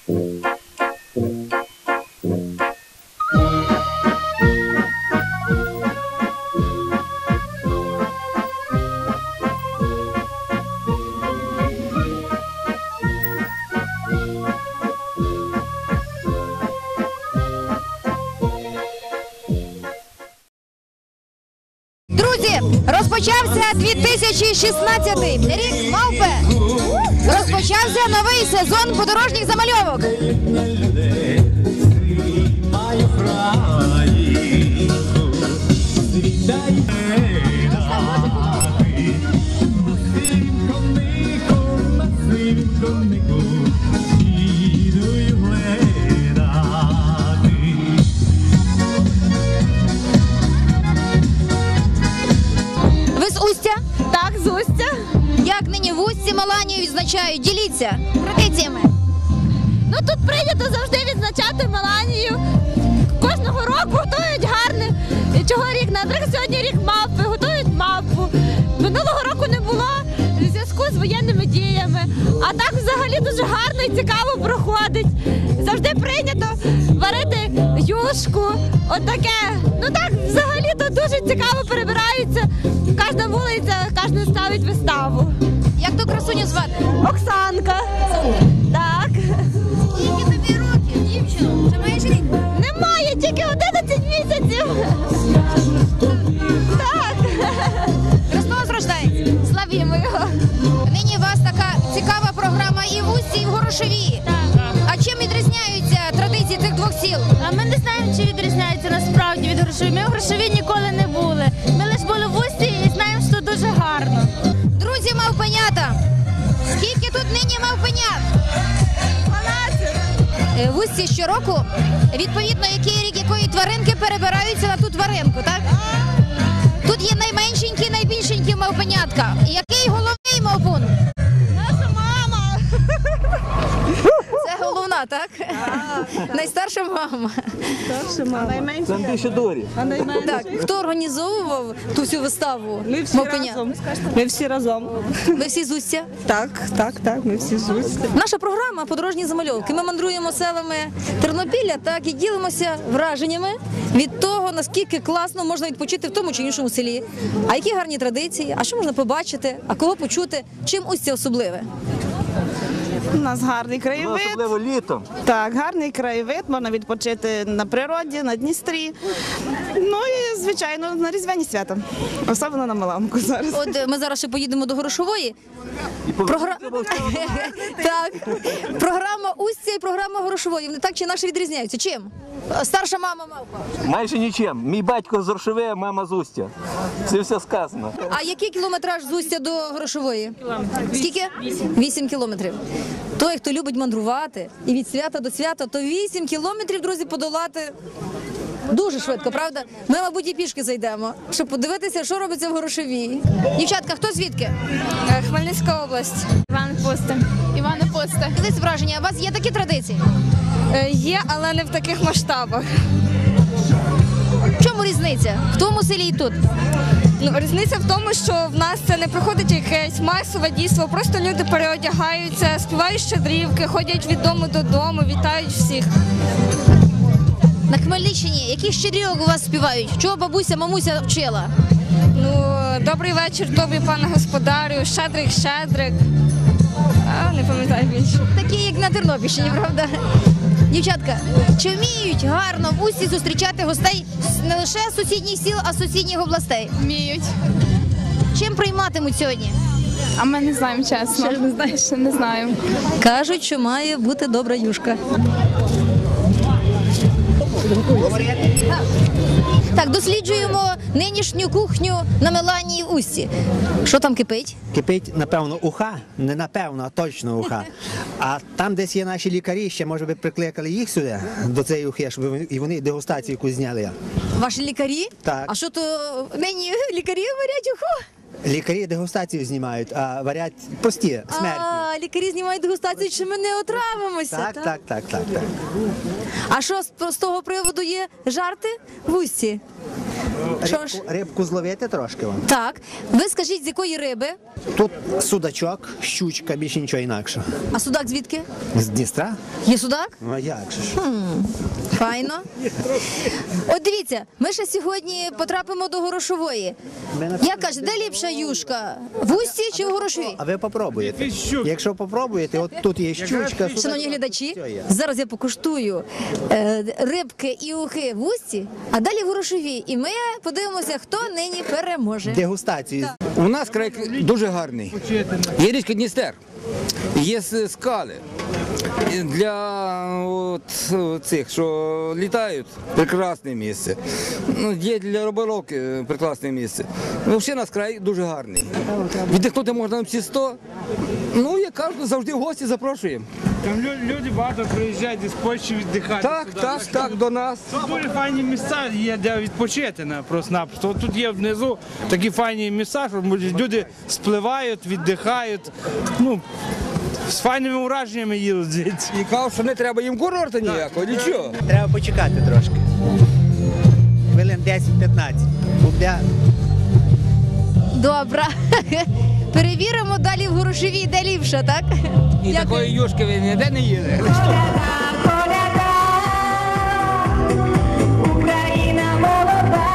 Друзі, розпочався 2016 рік мавпи. Розпочався новий сезон подорожніх замальовок. Ви з Устя? Так, з Устя. Як нині в Усті Маланію відзначають? Діліться традиціями. Ну тут прийнято завжди відзначати Маланію. Кожного року готують гарне. Чого рік? Наприклад, сьогодні рік мавпи, готують мавпу. Минулого року не було в зв'язку з воєнними діями. А так взагалі дуже гарно і цікаво проходить. Завжди прийнято варити юшку, отаке. Ну так, взагалі тут дуже цікаво перебираються. Кожна вулиця, кожен ставить виставу. Як ту красуню звати? Оксанка. Так. Скільки тобі років, дівчино? Чи маєш рік? Немає, тільки 11 місяців. Так. Христос рождається. Славімо його. Нині у вас така цікава програма і в Усті, і в Горошові. А чим відрізняються традиції цих двох сіл? А ми не знаємо, чи відрізняється насправді від Горошові. Ми в Горошові ніколи не були. Ми лише були в Усті і знаємо, що дуже гарно. Друзі мавпенята, скільки тут нині мавпенят? 12. В Усті щороку, відповідно, який рік якої тваринки перебираються на ту тваринку, так? Тут є найменшенькі, найбільшенькі мавпенятка. Який головний мавпун? Наша мама. Це головна, так? Найстарша мама. Це більше Дорі. Так, хто організовував ту всю виставу? Ми всі мавпенят? разом. Ми всі разом. Ви всі з Устя? Так, ми всі з Устя. Наша програма «Подорожні замальовки». Ми мандруємо селами Тернопілля, так, і ділимося враженнями від того, наскільки класно можна відпочити в тому чи іншому селі. А які гарні традиції, а що можна побачити, а кого почути, чим Устя особливе. У нас гарний краєвид. Особливо літом. Так, гарний краєвид, можна відпочити на природі, на Дністрі. Ну і, звичайно, на різдвяні свята. Особливо на Маланку зараз. От ми зараз ще поїдемо до Горошової. І Так, програма Устя і програма Горошової. Вони так чи інакше відрізняються. Чим? Старша мама мавпа. Майже нічим. Мій батько з Горошове, мама з Устя. Це все сказано. А який кілометраж з Устя до Горошової? Скільки? 8 кілометрів. Той, хто любить мандрувати і від свята до свята, то 8 кілометрів, друзі, подолати дуже швидко, правда? Ми, мабуть, і пішки зайдемо, щоб подивитися, що робиться в Горошові. Дівчатка, хто звідки? Хмельницька область. Івано-Пусте. Івано-Пусте. Дивись враження, у вас є такі традиції? Є, але не в таких масштабах. В чому різниця? В тому селі і тут? Ну, різниця в тому, що в нас це не проходить якесь масове дійство, просто люди переодягаються, співають щедрівки, ходять від дому додому, вітають всіх. На Хмельниччині які щедрівок у вас співають? Чого бабуся, мамуся вчила? Ну, добрий вечір тобі, пане господарю, щедрик, щедрик. А, не пам'ятаю більше. Такі, як на Тернопільщині, правда? Дівчатка, чи вміють гарно в Усті зустрічати гостей не лише з сусідніх сіл, а з сусідніх областей? Вміють. Чим прийматимуть сьогодні? А ми не знаємо, чесно. Ще не знаємо. Кажуть, що має бути добра юшка. Так, досліджуємо нинішню кухню на Меланії в Усті. Що там кипить? Кипить, напевно, уха, не напевно, а точно уха. А там десь є наші лікарі, ще, може би, прикликали їх сюди, до цієї ухи, щоб і вони дегустацію якусь зняли. Ваші лікарі? Так. А що то нині лікарі варять уху? Лікарі дегустацію знімають, а варять прості, смертні. А, лікарі знімають дегустацію, чи ми не отравимося? Так. А що з того приводу є жарти в Усті? Що ж? Рибку зловити трошки вам. Так. Ви скажіть, з якої риби? Тут судачок, щучка, більше нічого інакше. А судак звідки? З Дністра? Є судак? Ну а як же ж? Файно. От дивіться, ми ще сьогодні потрапимо до Горошової. Як кажете, де ліпша юшка? В Усті чи в Горошовій? А ви попробуєте. Якщо попробуєте, от тут є щучка, судачок. Шановні глядачі, все є. зараз я покуштую рибки і ухи в Усті, а далі в Горошовій. І ми подивимося, хто нині переможе. Дегустацію. У нас край дуже гарний. Є річка Дністер, є скали. І для цих, що літають, прекрасне місце. Ну, є для риболовки прекрасне місце. Ну, взагалі у нас край дуже гарний. Віддихнути можна всі 100. Ну, як кажуть, завжди в гості запрошуємо. Там люди багато приїжджають із Польщі віддихати. Так, до нас. Тут дуже файні місця є, де відпочити просто-напросто. Тут є внизу такі файні місця, що люди спливають, віддихають. Ну, з файними враженнями їдуть звідси. І кажуть, що не треба їм курорту ніякого, нічого. Треба почекати трошки. Хвилин 10-15. Буде. Добре. Перевіримо далі в Горошовій, де ліпша, так? І такої юшки ви ніде не їде. Україна молода,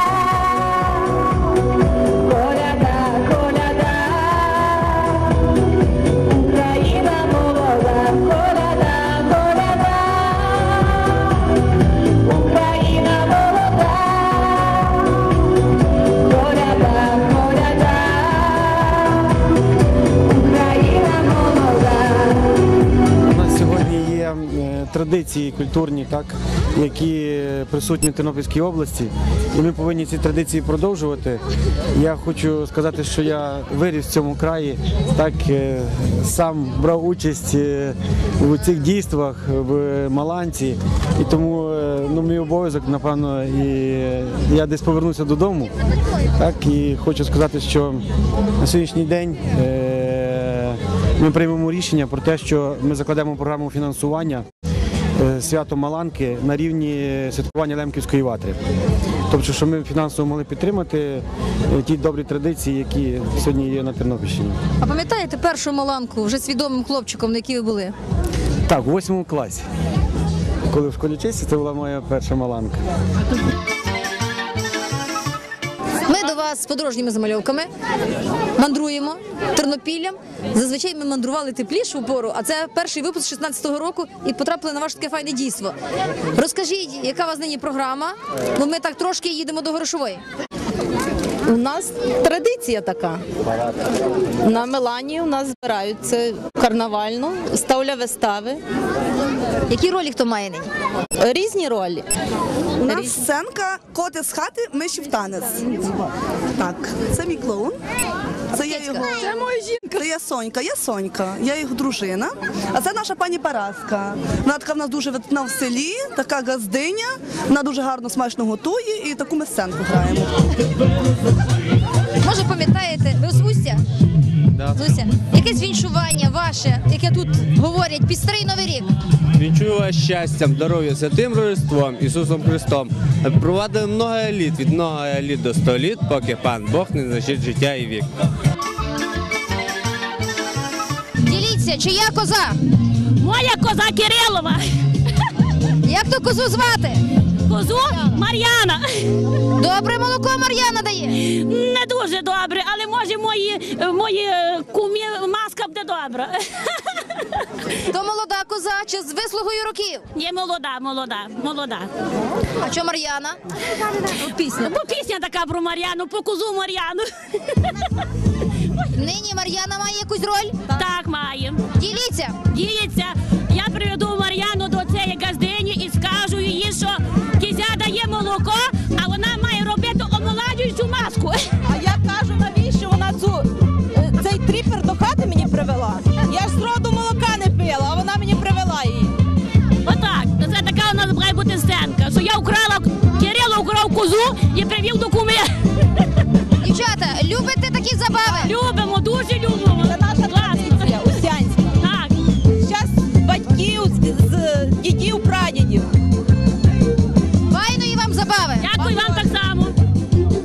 коляда, коляда, Україна молода, коляда, коляда, Україна молода, коляда, коляда, Україна молода. У нас сьогодні є традиції культурні, так, які присутні в Тернопільській області, і ми повинні ці традиції продовжувати. Я хочу сказати, що я виріс в цьому краї, так, сам брав участь у цих дійствах в Маланці, і тому мій обов'язок, напевно, і я десь повернуся додому. Так, і хочу сказати, що на сьогоднішній день ми приймемо рішення про те, що ми закладемо програму фінансування свято Маланки на рівні святкування Лемківської ватри. Тобто, що ми фінансово могли підтримати ті добрі традиції, які сьогодні є на Тернопільщині. А пам'ятаєте першу Маланку вже свідомим хлопчиком, на якій ви були? Так, у 8 класі. Коли в школі честі, це була моя перша Маланка. Ми до вас з подорожніми замальовками мандруємо Тернопіллям. Зазвичай ми мандрували теплішу пору, а це перший випуск 16-го року і потрапили на ваше таке файне дійство. Розкажіть, яка у вас нині програма? Бо ми так трошки їдемо до Горошової. У нас традиція така. На Мелані у нас збираються карнавально, ставлять вистави. Які ролі хто має нині? Різні ролі. У нас сценка «Коти з хати, миші в танець». Так, це мій клоун. Це є його. Це моя жінка. Це є Сонька, я його дружина. А це наша пані Параска. Вона така в нас дуже видатна в селі, така газдиня. Вона дуже гарно, смачно готує і таку ми сценку граємо. Може пам'ятаєте, ви з Устя? Да. Зуся, якесь віншування ваше, яке тут говорять під Старий Новий рік? Вінчую вас щастям, здоров'я, святим Рождеством, Ісусом Христом. Провадимо много еліт, від много еліт до 100 літ, поки пан Бог не знищить життя і вік. Діліться, чия коза? Моя коза Кирилова. Як то козу звати? Козу Мар'яна. Добре молоко Мар'яна дає? Не дуже добре, але може мої кумі маска буде добра. То молода коза чи з вислугою років? Є молода. А що Мар'яна? Пісня. Бо пісня така про Мар'яну, по козу Мар'яну. Нині Мар'яна має якусь роль? Так, має. Діліться. Діється. Я приведу Мар'яну до цієї газдині і скажу їй, що кізя дає молоко, а вона має робити омоладжуючу маску. А я кажу, навіщо вона цей тріпер до хати мені привела? Я ж зроду молока не пила, а вона мені привела її. Отак. Це така у нас має бути сценка, що я украла, Кирило украв козу і привів до куми. Дівчата, любите такі забави? Любимо, дуже любимо. Це наша традиція усянська. Так. Зараз батьків, з дідів, прадідів. Файної вам забави. Дякую вам так само.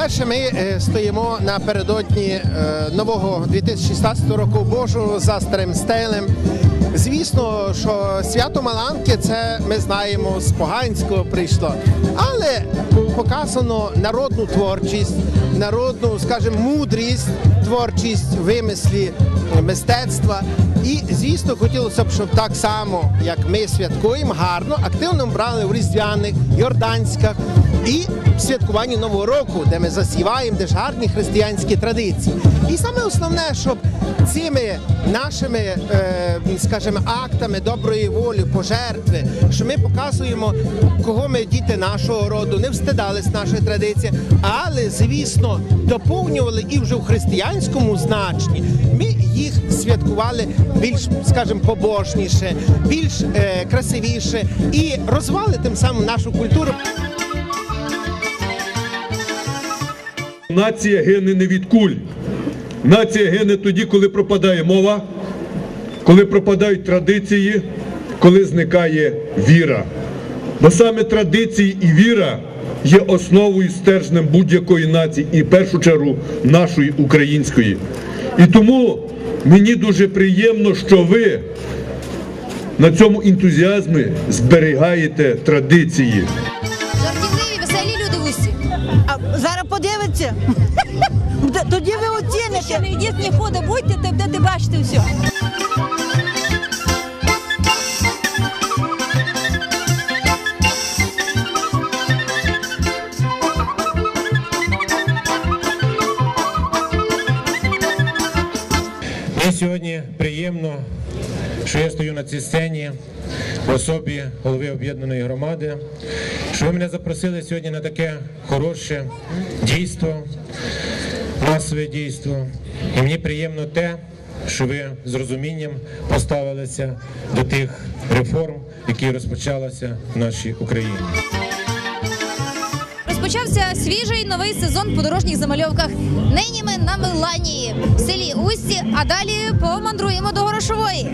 По-перше, ми стоїмо напередодні нового 2016 року Божого за старим стилем. Звісно, що свято Маланки, це ми знаємо, з поганського прийшло, але показано народну творчість, народну, скажімо, мудрість, творчість, вимислі, мистецтва. І, звісно, хотілося б, щоб так само, як ми святкуємо, гарно, активно брали в різдвяних, йорданських і в святкуванні Нового року, де ми засіваємо, де ж гарні християнські традиції. І саме основне, щоб цими нашими, скажімо, актами доброї волі, пожертви, що ми показуємо, кого ми діти нашого роду, не встидались нашої традиції, але, звісно, доповнювали і вже в християнському значенні. Ми їх святкували більш, скажімо, побожніше, більш красивіше і розвивали тим самим нашу культуру. Нація гине не від куль. Нація гине тоді, коли пропадає мова, коли пропадають традиції, коли зникає віра. Бо саме традиції і віра є основою, стержнем будь-якої нації, і в першу чергу нашої української. І тому мені дуже приємно, що ви на цьому ентузіазмі зберігаєте традиції. Жартівливі, веселі люди в Усті. А зараз подивиться. Тоді ви оціните. Ще не йдіть, не ходи, будьте, де ти бачите все. Мені сьогодні приємно, що я стою на цій сцені в особі голови об'єднаної громади, що ви мене запросили сьогодні на таке хороше дійство, масове дійство. І мені приємно те, що ви з розумінням поставилися до тих реформ, які розпочалися в нашій Україні. Розпочався свіжий новий сезон подорожніх замальовках. Нині ми на Меланії, в селі Усті, а далі помандруємо до Горошової.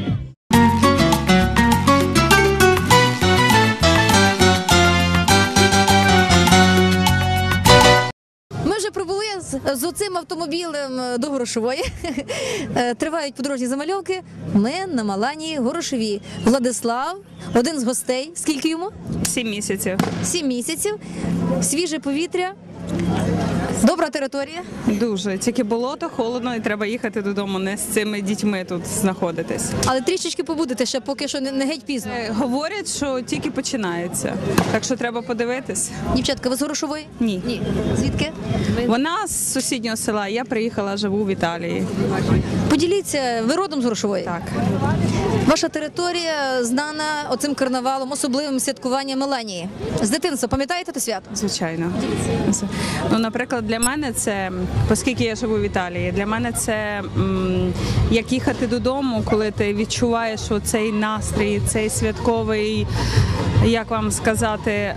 Ми вже прибули з оцим автомобілем до Горошової. Тривають подорожні замальовки. Ми на Маланії Горошові. Владислав, один з гостей. Скільки йому? 7 місяців. 7 місяців. Свіже повітря. Добра територія? Дуже. Тільки болото, холодно і треба їхати додому, не з цими дітьми тут знаходитись. Але трішечки побудете ще, поки що не геть пізно. Говорять, що тільки починається. Так що треба подивитись. Дівчатка, ви з Горошової? Ні. Ні. Звідки? Вона з сусіднього села. Я приїхала, живу в Італії. Поділіться, ви родом з Горошової? Так. Ваша територія знана оцим карнавалом, особливим святкуванням Меланії. З дитинства пам'ятаєте те свято? Звичайно. Ну, наприклад, для мене це, оскільки я живу в Італії, для мене це як їхати додому, коли ти відчуваєш цей настрій, цей святковий, як вам сказати,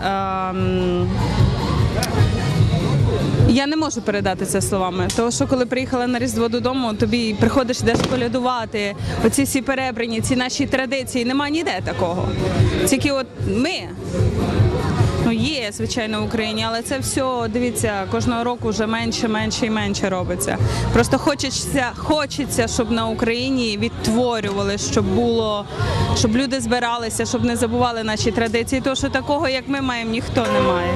я не можу передати це словами, тому що коли приїхала на Різдво додому, тобі приходиш, йдеш колядувати, оці всі перебрані, ці наші традиції, нема ніде такого. Тільки от ми. Ну, є, звичайно, в Україні, але це все, дивіться, кожного року вже менше, менше і менше робиться. Просто хочеться, щоб на Україні відтворювали, щоб люди збиралися, щоб не забували наші традиції, тому що такого, як ми маємо, ніхто не має.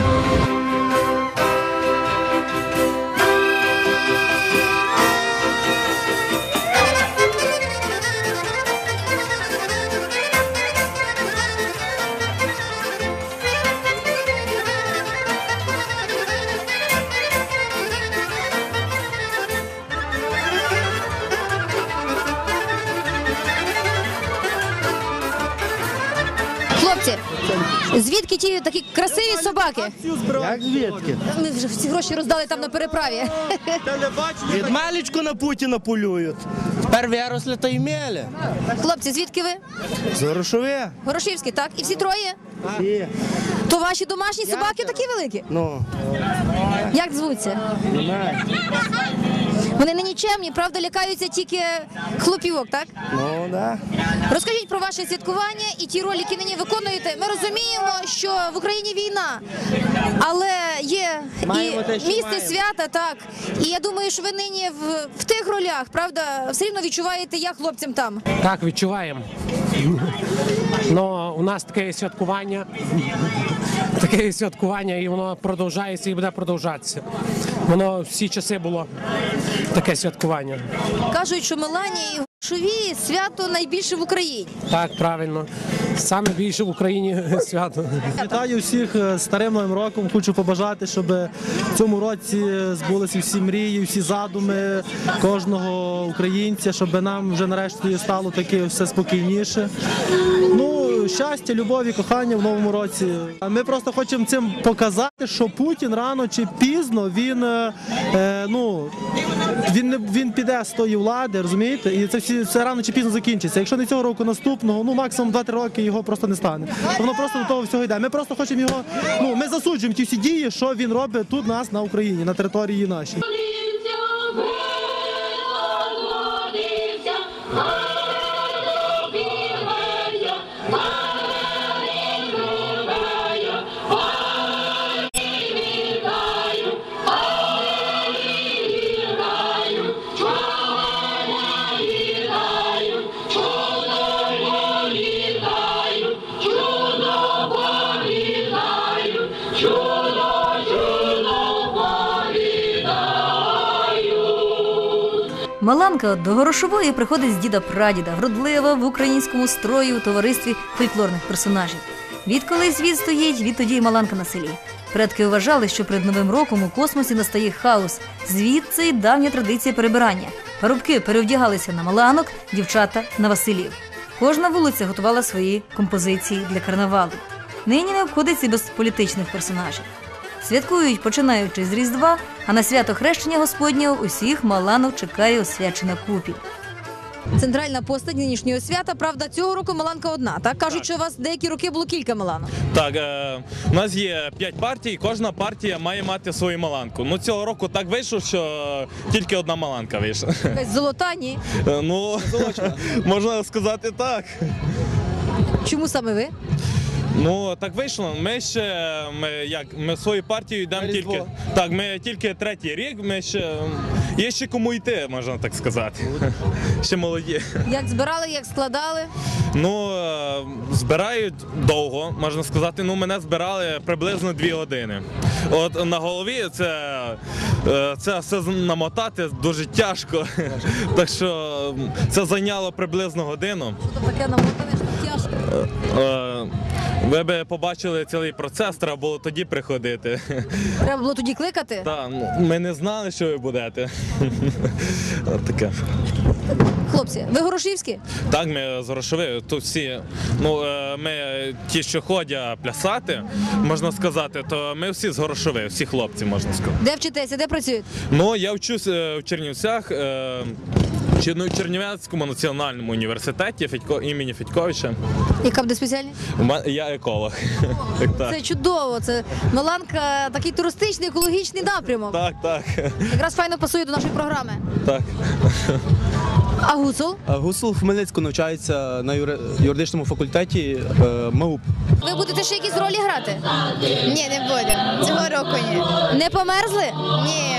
Хлопці, звідки ті такі красиві собаки? Як звідки? Ми вже всі гроші роздали там на переправі. Від маличку на Путіна полюють. Тепер виросли та й мели. Хлопці, звідки ви? З Горошове. Горошівські, так? І всі троє? Всі. То ваші домашні собаки такі великі? Ну. Як звуться? Вони не нічемні, правда, лякаються тільки хлопівок, так? Ну, да. Розкажіть про ваше святкування і ті ролі, які нині виконуєте. Ми розуміємо, що в Україні війна, але є Маємо те, і що місце маємо. свята, так. І я думаю, що ви нині в тих ролях, правда, все рівно відчуваєте, як хлопцям там. Так, відчуваємо. Ну, у нас таке святкування. Таке святкування, і воно продовжується і буде продовжатися. Воно всі часи було таке святкування. Кажуть, що Меланія і Грушові свято найбільше в Україні. Так, правильно. Саме більше в Україні свято. Вітаю всіх з Старим Новим роком. Хочу побажати, щоб в цьому році збулися всі мрії, всі задуми кожного українця, щоб нам вже нарешті стало таке все спокійніше. Ну, щастя, любові, кохання в новому році. Ми просто хочемо цим показати, що Путін рано чи пізно він піде з тої влади, розумієте? І це рано чи пізно закінчиться. Якщо не цього року, наступного, ну максимум 2-3 роки його просто не стане. Воно просто до того всього йде. Ми просто хочемо його, ми засуджуємо ті всі дії, що він робить тут нас на Україні, на території нашій. Маланка до Горошової приходить з діда-прадіда, вродлива в українському строї у товаристві фольклорних персонажів. Відколи світ стоїть, відтоді й Маланка на селі. Предки вважали, що перед Новим роком у космосі настає хаос. Звідси й давня традиція перебирання. Парубки перевдягалися на Маланок, дівчата – на Василів. Кожна вулиця готувала свої композиції для карнавалу. Нині не обходиться без політичних персонажів. Святкують, починаючи з Різдва, а на свято Хрещення Господнього усіх Маланок чекає освячена купіль. Центральна постать нинішнього свята, правда, цього року Маланка одна, так? Кажуть, що у вас деякі роки було кілька Маланок. Так, у нас є 5 партій, кожна партія має мати свою Маланку. Ну, цього року так вийшло, що тільки одна Маланка вийшла. Якась золота, ні? Ну, можна сказати так. Чому саме ви? Ну, так вийшло. Ми свою партію йдемо тільки. Так, ми тільки 3-й рік, є ще кому йти, можна так сказати. Ще молоді. Як збирали, як складали? Ну, збирають довго, можна сказати. Ну, мене збирали приблизно 2 години. От на голові це все намотати дуже тяжко. Так що це зайняло приблизно годину. Що таке намотане, що тяжко? Ви б побачили цілий процес, треба було тоді приходити. Треба було тоді кликати? Так, ми не знали, що ви будете. От таке. Хлопці, ви горошівські? Так, ми з Горошови. Тут всі, ми ті, що ходять плясати, можна сказати, то ми всі з Горошови, всі хлопці, можна сказати. Де вчитеся, де працюєте? Ну, я вчусь в Чернівцях, в Чернівецькому національному університеті імені Федьковича. Яка буде спеціальність? Я еколог. Це чудово, це Маланка, такий туристичний, екологічний напрямок. Так. Якраз файно пасує до нашої програми. Так. А Гуцул? Гуцул в Хмельницьку навчається на юридичному факультеті МАУП. Ви будете ще якісь ролі грати? Ні, не будемо. Цього року ні. Не померзли? Ні.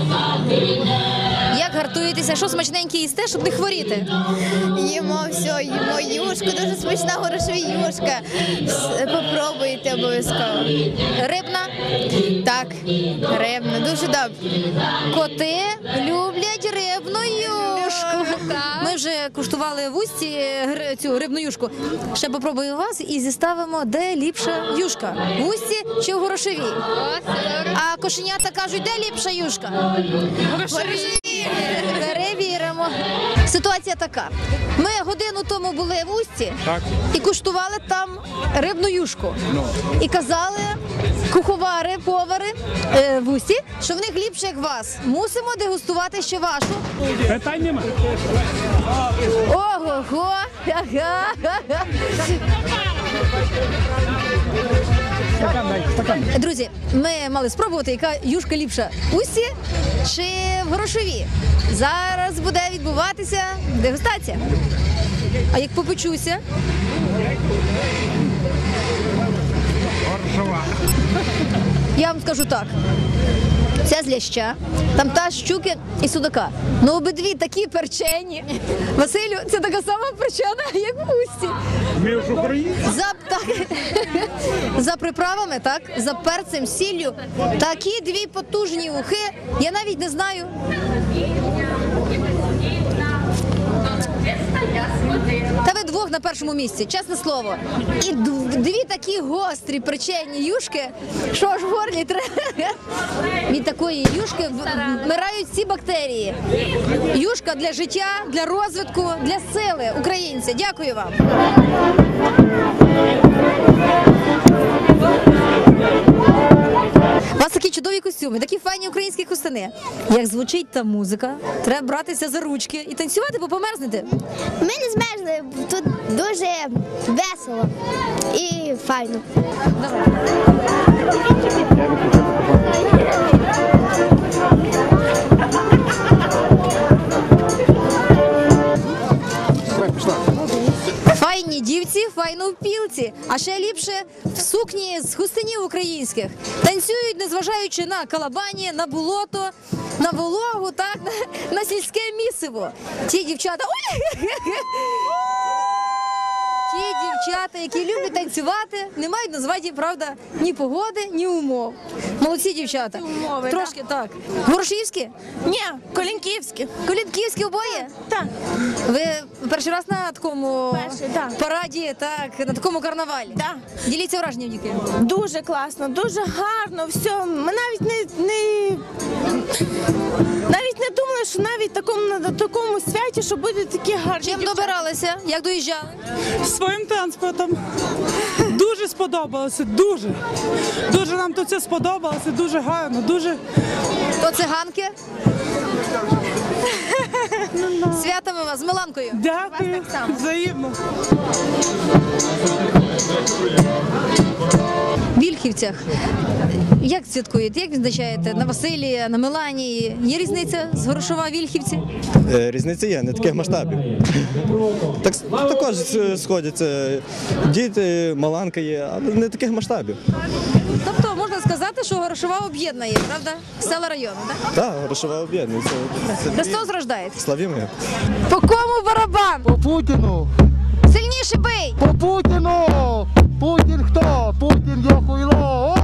Як гартуєтеся? Що смачненьке їсте, щоб не хворіти? Їмо все, їмо юшку, дуже смачна горошова юшка. Попробуйте обов'язково. Рибна? Так, рибна, дуже добре. Коти люблять рибну юшку. Ми вже куштували в Усті цю рибну юшку. Ще попробую вас і зіставимо, де ліпша юшка. В Усті чи в Горошові? А кошенята кажуть, де ліпша юшка? Перевіримо. Ситуація така. Ми годину тому були в Усті і куштували там рибну юшку. І казали куховари, повари в Усті, що в них ліпше, як вас. Мусимо дегустувати ще вашу. Питань нема. Ого-го! Друзі, ми мали спробувати, яка юшка ліпша. Усі чи в Грошові? Зараз буде відбуватися дегустація. А як попечуся? Я вам скажу так. Ця з ляща, там та з щуки і судака. Ну обидві такі перчені. Василю, це така сама перчена, як в Усті. Ми ж українці. За приправами, так, за перцем, сіллю. Такі дві потужні ухи. Я навіть не знаю. Та ви двох на першому місці, чесне слово. І дві такі гострі перчені юшки, що аж в горлі треба. Від такої юшки вмирають всі бактерії. Юшка для життя, для розвитку, для сили українця. Дякую вам. У вас такі чудові костюми, такі файні українські хустини. Як звучить та музика, треба братися за ручки і танцювати, бо померзнете. Ми не змерзли, тут дуже весело і файно. Файні дівці, файно в пілці, а ще ліпше в сукні з хустинів українських. Танцюють, незважаючи на калабані, на болото, на вологу, так, на сільське місиво. Ті дівчата... Ті дівчата, які люблять танцювати, не мають назвати, правда, ні погоди, ні умов. Молодці дівчата. Умови, трошки так. Горошівські? Ні, колінківські. Колінківські обоє? Так. Ви перший раз на такому так. параді, так, на такому карнавалі? Так. Діліться враженням, діки. Дуже класно, дуже гарно, все. Ми навіть не думали, що навіть на такому святі, що будуть такі гарні. Чим добиралися? Як доїжджали? Своїм транспортом. Дуже сподобалося, дуже. Дуже нам тут це сподобалося, дуже гарно, дуже. То циганки? Святами вас, з Миланкою. Дякую, взаємно. В Вільхівцях. Як святкуєте? Як відзначаєте? На Василія, на Меланії? Є різниця з Горошова Вільхівці? Різниця є, не таких масштабів. Також сходяться діти, Маланка є, але не таких масштабів. Тобто можна сказати, що Горошова об'єднує, правда? Села району, так? Так, Горошова об'єднується. Христос рождається. Славімо його. По кому барабан? По Путіну. Сильніше бий! По Путіну! Путін хто? Путін є хуйло!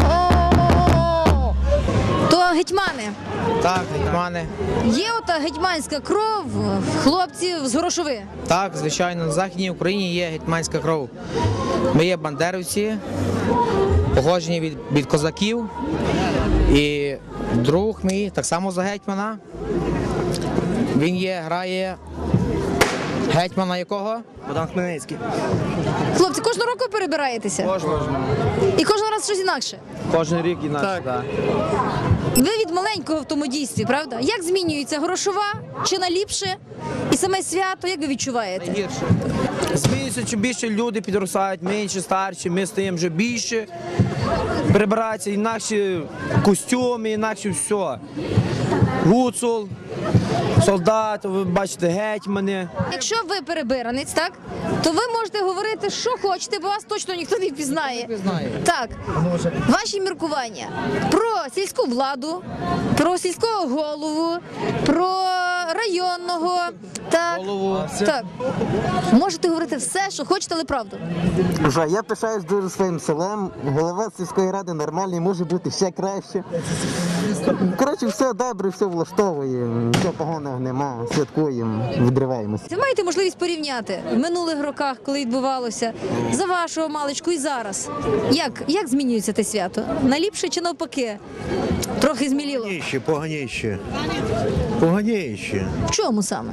То гетьмани. Так, гетьмани. Є ота гетьманська кров хлопців з Горошови? Так, звичайно, на Західній Україні є гетьманська кров. Ми є бандерівці, походжені від козаків. І друг мій, так само за гетьмана. Він грає гетьмана якого? Богдан Хмельницький. Хлопці, кожного року перебираєтеся? Кожного. І кожен раз щось інакше? Кожен рік інакше, так. Ви від маленького в тому дійстві, правда? Як змінюється Горошова? Чи на ліпше? І саме свято, як ви відчуваєте? Найгірше. Змінюється, чим більше люди підростають, менше, старші, ми стаємо вже більше. Прибираються інакші костюми, інакше все. Гуцул, солдат, ви бачите, гетьмани. Якщо ви перебиранець, так, то ви можете говорити, що хочете, бо вас точно ніхто не впізнає. Так, ваші міркування про сільську владу, про сільського голову, про районного, так, так. Можете говорити все, що хочете, але правду. Вже я пишаюсь дуже своїм селом. Голова сільської ради нормальний, може бути ще краще. Коротше, все добре, все влаштовує, нічого поганого нема, святкуємо, відриваємося. Ви маєте можливість порівняти в минулих роках, коли відбувалося, за вашого маличку і зараз. Як змінюється те свято? Наліпше чи навпаки? Трохи зміліло? Поганіше. Поганіше. В чому саме?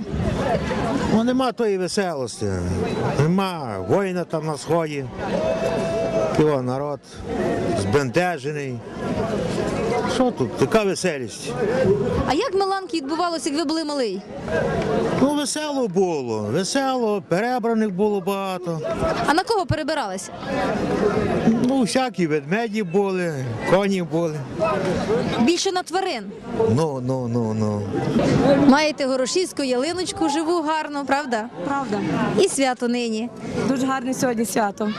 Ну, нема тої веселості. Нема воїна там на сході. Його народ збентежений. Що тут? Така веселість. А як Маланки відбувалося, як ви були малий? Ну, весело було, весело, перебраних було багато. А на кого перебиралися? Ну, всякі ведмеді були, коні були. Більше на тварин. Ну. Маєте горошівську ялиночку живу гарну, правда? Правда. І свято нині. Дуже гарне сьогодні свято.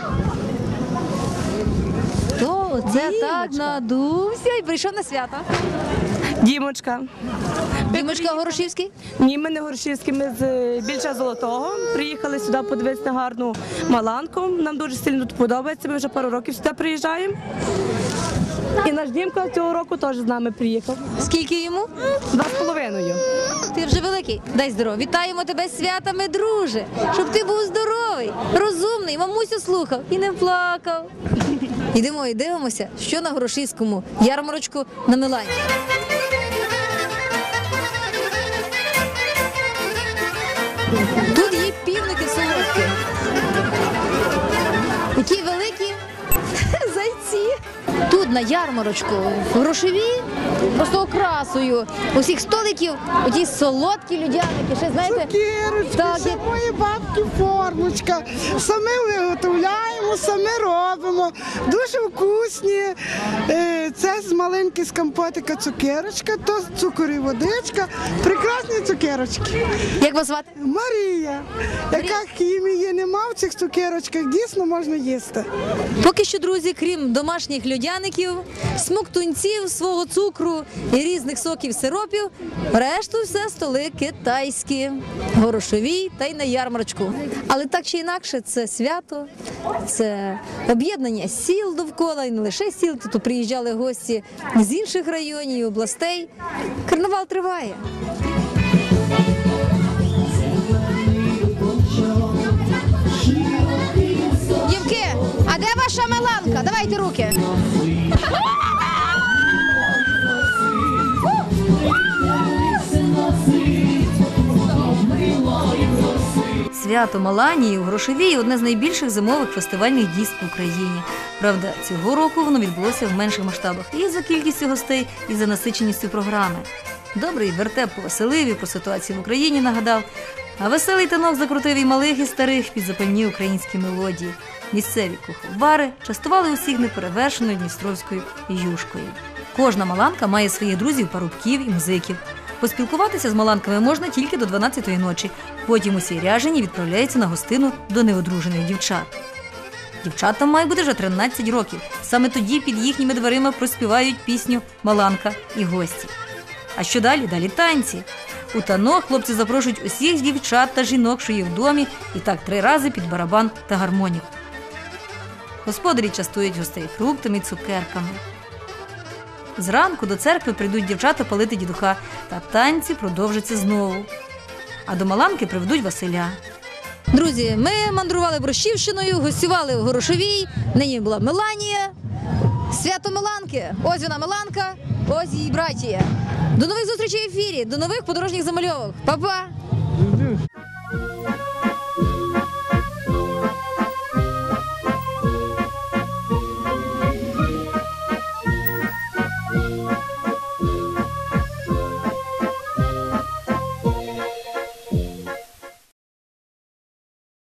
То це так надувся і прийшов на свято. Дімочка. Дімочка Горошівський? Ні, ми не Горошівські, ми з Більча Золотого. Приїхали сюди подивитися на гарну Маланку. Нам дуже сильно тут подобається, ми вже пару років сюди приїжджаємо. І наш Дімка цього року теж з нами приїхав. Скільки йому? 2,5. Ти вже великий. Дай здорово. Вітаємо тебе з святами, друже. Щоб ти був здоровий, розумний, мамусю слухав і не плакав. Йдемо і дивимося, що на Горошівському ярмарочку на Милані. Тут є півники солодкі. Які великі зайці. Тут на ярмарочку в Грошові просто окрасою усіх столиків оті солодкі людяники. Ще знаєте, Цукерочки, це мої бабки формочка. Самі виготовляємо, самі робимо. Дуже вкусні. Це з маленьки з компотика цукерочка, то цукор і водичка. Прекрасні цукерочки. Як вас звати? Марія. Яка хімії нема в цих цукерочках, дійсно можна їсти. Поки що, друзі, крім домашніх льодяників, смоктунців, свого цукру і різних соків, сиропів, решту все столи китайські, горошові та й на ярмарочку. Але так чи інакше, це свято, це об'єднання сіл довкола, і не лише сіл, тут приїжджали гості з інших районів і областей. Карнавал триває. Дівки, а де ваша Маланка? Давайте руки. Свято Маланії у Грошовій – одне з найбільших зимових фестивальних дійств в Україні. Правда, цього року воно відбулося в менших масштабах і за кількістю гостей, і за насиченістю програми. Добрий вертеп повеселив і про ситуацію в Україні нагадав, а веселий танок закрутив і малих, і старих під запальні українські мелодії. Місцеві куховари частували усіх неперевершеною дністровською юшкою. Кожна Маланка має своїх друзів, парубків і музиків. Поспілкуватися з Маланками можна тільки до 12-ї ночі. Потім усі ряжені відправляються на гостину до неодружених дівчат. Дівчатам має бути вже 13 років. Саме тоді під їхніми дверима проспівають пісню «Маланка і гості». А що далі? Далі танці. У танок хлопці запрошують усіх дівчат та жінок, що є в домі, і так 3 рази під барабан та гармоніку. Господарі частують гостей фруктами і цукерками. Зранку до церкви прийдуть дівчата палити дідуха, та танці продовжаться знову. А до Маланки приведуть Василя. Друзі, ми мандрували Борщівщиною, гостювали в Горошовій, нині була Меланія. Свято Маланки. Ось вона Маланка, ось її братія. До нових зустрічей в ефірі, до нових подорожніх замальовок. Па-па!